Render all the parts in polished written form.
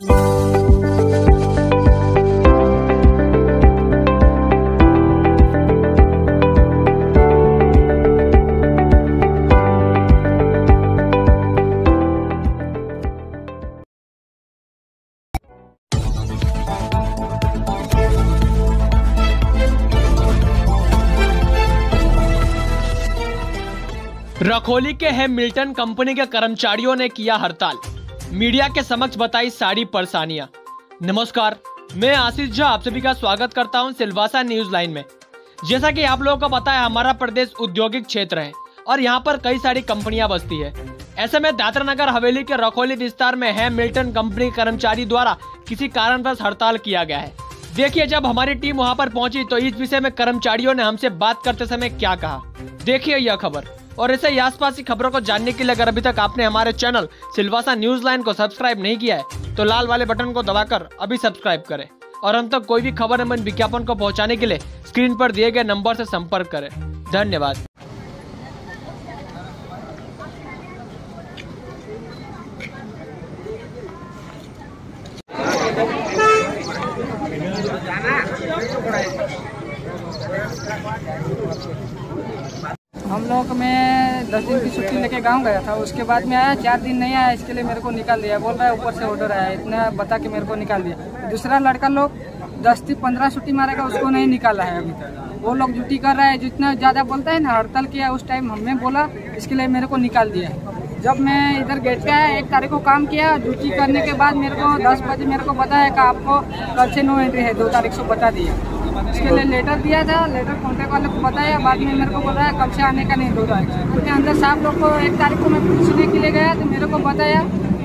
रखौली के Hamilton company के कर्मचारियों ने किया हड़ताल, मीडिया के समक्ष बताई सारी परेशानियां। नमस्कार, मैं आशीष झा आप सभी का स्वागत करता हूं सिलवासा न्यूज लाइन में। जैसा कि आप लोगों को पता है, हमारा प्रदेश औद्योगिक क्षेत्र है और यहां पर कई सारी कंपनियां बसती है। ऐसे में दादरा नगर हवेली के रखौली विस्तार में हैमिल्टन कंपनी के कर्मचारी द्वारा किसी कारणवश हड़ताल किया गया है। देखिए, जब हमारी टीम वहां पर पहुंची तो इस विषय में कर्मचारियों ने हमसे बात करते समय क्या कहा, देखिए यह खबर। और ऐसे ही आसपास की खबरों को जानने के लिए अगर अभी तक आपने हमारे चैनल सिलवासा न्यूज लाइन को सब्सक्राइब नहीं किया है तो लाल वाले बटन को दबाकर अभी सब्सक्राइब करें और हम तक कोई भी खबर एवं विज्ञापन को पहुंचाने के लिए स्क्रीन पर दिए गए नंबर से संपर्क करें। धन्यवाद। हम लोग मैं 10 दिन की छुट्टी लेके गांव गया था, उसके बाद में आया 4 दिन नहीं आया, इसके लिए मेरे को निकाल दिया। बोल रहा है ऊपर से ऑर्डर आया, इतना बता के मेरे को निकाल दिया। दूसरा लड़का लोग 10 से 15 छुट्टी मारेगा, उसको नहीं निकाला है अभी तक। वो लोग ड्यूटी कर रहा है, जितना ज़्यादा बोलता है ना, हड़ताल किया उस टाइम हमने बोला, इसके लिए मेरे को निकाल दिया। जब मैं इधर गेट पे आया 1 तारीख को काम किया, ड्यूटी करने के बाद मेरे को 10 बजे मेरे को बताया कि आपको कल से नो एंट्री है, 2 तारीख से बता दिया। इसके लिए लेटर दिया था, लेटर कॉन्ट्रैक्ट वाले को बताया, बाद में मेरे को बताया कल से आने का नहीं, 2 तारीख से। उसके अंदर साहब लोग को 1 तारीख को मैं पूछने के लिए गया तो मेरे को बताया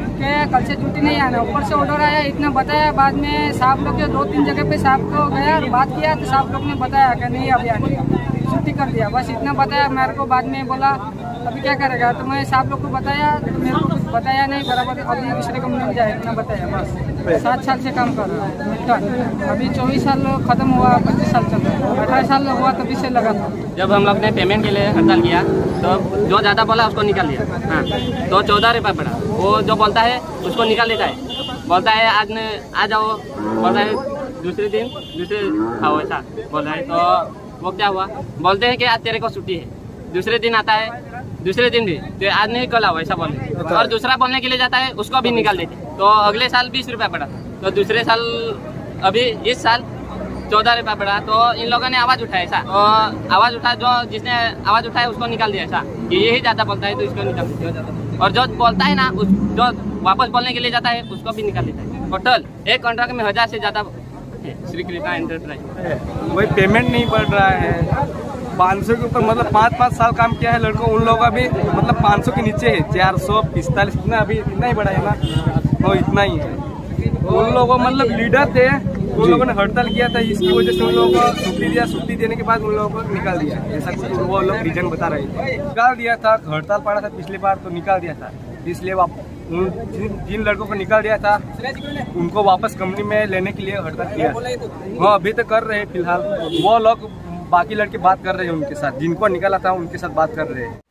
कि कल से ड्यूटी नहीं आना, ऊपर से ऑर्डर आया, इतना बताया। बाद में साहब लोग के 2-3 जगह पे साहब को गया और बात किया तो साहब लोग ने बताया कि नहीं अभी आने का, छुट्टी कर दिया, बस इतना बताया मेरे को। बाद में बोला अभी क्या करेगा, तो मैं साहब लोग को बताया तो मेरे को कुछ बताया नहीं बराबर, अभी दूसरे कंपनी में जाए इतना बताया। बस 7 साल से काम कर रहा है मिल्टन, अभी 24 साल खत्म हुआ, 25 साल चल रहा है, 18 साल हुआ तभी से लगा था। जब हम लोग ने पेमेंट के लिए हड़ताल किया तो जो ज़्यादा बोला उसको निकाल दिया। हाँ, तो 14 रुपये पड़ा। वो जो बोलता है उसको निकाल देता है, बोलता है आज ने आ जाओ, बोलता है दूसरे दिन दूसरे खाओ, ऐसा बोल रहा है। तो वो क्या हुआ, बोलते हैं कि आज तेरे को छुट्टी है, दूसरे दिन आता है, दूसरे दिन भी तो आज नहीं कल आओ, ऐसा बोलते। और दूसरा बोलने के लिए जाता है, उसको भी निकाल देते। तो अगले साल 20 रुपये पड़ा, तो दूसरे साल अभी इस साल 14 रुपये पड़ा। तो इन लोगों ने आवाज़ उठाया ऐसा, तो आवाज़ उठा, जो जिसने आवाज़ उठाया उसको निकाल दिया ऐसा कि यही ज़्यादा बोलता है तो इसको निकाल दिया। और जो बोलता है ना, जो वापस बोलने के लिए जाता है उसको भी निकाल देता है। टोटल एक कॉन्ट्रैक्ट में 1000 से ज़्यादा श्री कृष्णा एंटरप्राइज। वही पेमेंट नहीं बढ़ रहा है, 500 के ऊपर, मतलब 5-5 साल काम किया है लड़कों, उन लोगों का भी मतलब 500 के नीचे है, 445 इतना, अभी इतना ही बढ़ा है ना, वो इतना ही है। उन लोगों मतलब लीडर थे, उन लोगों ने हड़ताल किया था, इसकी वजह से उन लोगों को छुट्टी दिया, छुट्टी देने के बाद उन लोगों को निकाल दिया, ऐसा कुछ वो लोग रीजन बता रहे थे। निकाल दिया था, हड़ताल पड़ा था पिछली बार तो निकाल दिया था, इसलिए जिन लड़कों को निकाल दिया था उनको वापस कंपनी में लेने के लिए हड़ताल किया। वो अभी तक कर रहे हैं फिलहाल, वो लोग बाकी लड़के बात कर रहे हैं उनके साथ, जिनको निकाला था उनके साथ बात कर रहे हैं।